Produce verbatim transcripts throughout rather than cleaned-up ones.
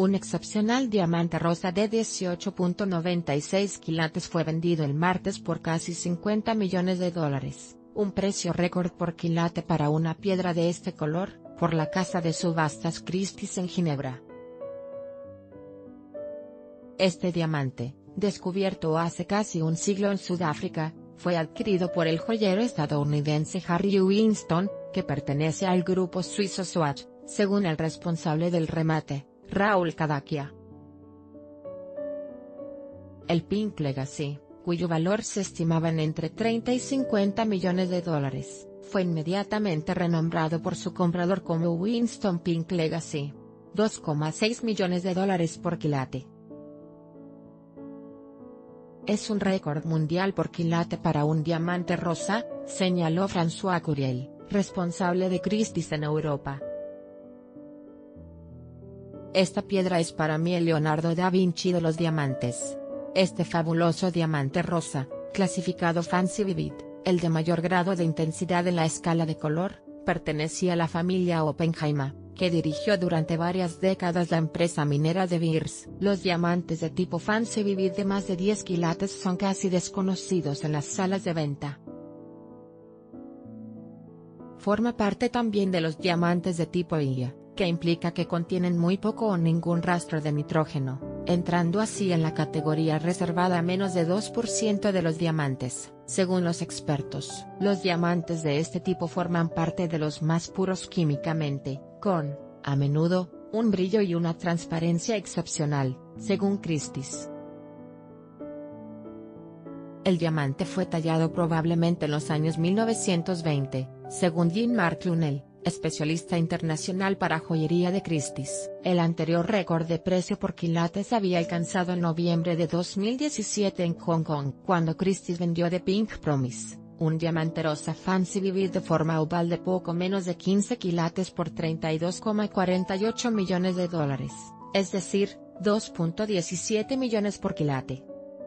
Un excepcional diamante rosa de dieciocho punto noventa y seis quilates fue vendido el martes por casi cincuenta millones de dólares, un precio récord por quilate para una piedra de este color, por la casa de subastas Christie's en Ginebra. Este diamante, descubierto hace casi un siglo en Sudáfrica, fue adquirido por el joyero estadounidense Harry Winston, que pertenece al grupo suizo Swatch, según el responsable del remate, Raúl Cadaquia. El Pink Legacy, cuyo valor se estimaba en entre treinta y cincuenta millones de dólares, fue inmediatamente renombrado por su comprador como Winston Pink Legacy. dos coma seis millones de dólares por quilate. Es un récord mundial por quilate para un diamante rosa, señaló François Curiel, responsable de Christie's en Europa. Esta piedra es para mí el Leonardo da Vinci de los diamantes. Este fabuloso diamante rosa, clasificado Fancy Vivid, el de mayor grado de intensidad en la escala de color, pertenecía a la familia Oppenheimer, que dirigió durante varias décadas la empresa minera De Beers. Los diamantes de tipo Fancy Vivid de más de diez quilates son casi desconocidos en las salas de venta. Forma parte también de los diamantes de tipo I A, que implica que contienen muy poco o ningún rastro de nitrógeno, entrando así en la categoría reservada a menos de dos por ciento de los diamantes. Según los expertos, los diamantes de este tipo forman parte de los más puros químicamente, con, a menudo, un brillo y una transparencia excepcional, según Christie's. El diamante fue tallado probablemente en los años mil novecientos veinte, según Jean-Marc Lunel, especialista internacional para joyería de Christie's. El anterior récord de precio por quilate se había alcanzado en noviembre de dos mil diecisiete en Hong Kong, cuando Christie's vendió The Pink Promise, un diamante rosa Fancy Vivid de forma oval de poco menos de quince quilates por treinta y dos coma cuarenta y ocho millones de dólares, es decir, dos punto diecisiete millones por quilate.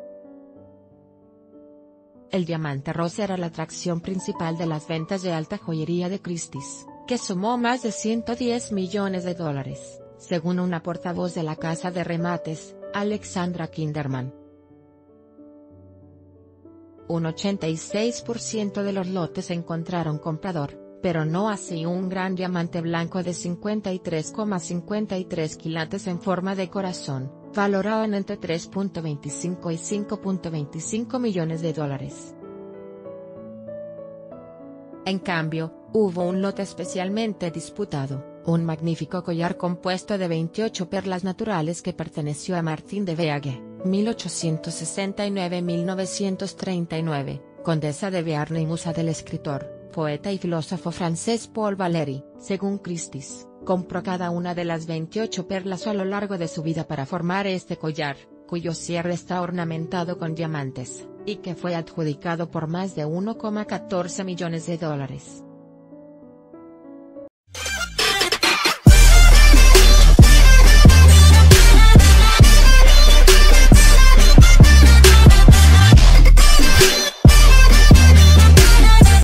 El diamante rosa era la atracción principal de las ventas de alta joyería de Christie's, que sumó más de ciento diez millones de dólares, según una portavoz de la casa de remates, Alexandra Kinderman. Un ochenta y seis por ciento de los lotes encontraron comprador, pero no así un gran diamante blanco de cincuenta y tres coma cincuenta y tres quilates en forma de corazón, valorado en entre tres punto veinticinco y cinco punto veinticinco millones de dólares. En cambio, hubo un lote especialmente disputado, un magnífico collar compuesto de veintiocho perlas naturales que perteneció a Martin de Beage, mil ochocientos sesenta y nueve a mil novecientos treinta y nueve, condesa de Bearn y musa del escritor, poeta y filósofo francés Paul Valéry. Según Christie's, compró cada una de las veintiocho perlas a lo largo de su vida para formar este collar, cuyo cierre está ornamentado con diamantes, y que fue adjudicado por más de uno coma catorce millones de dólares.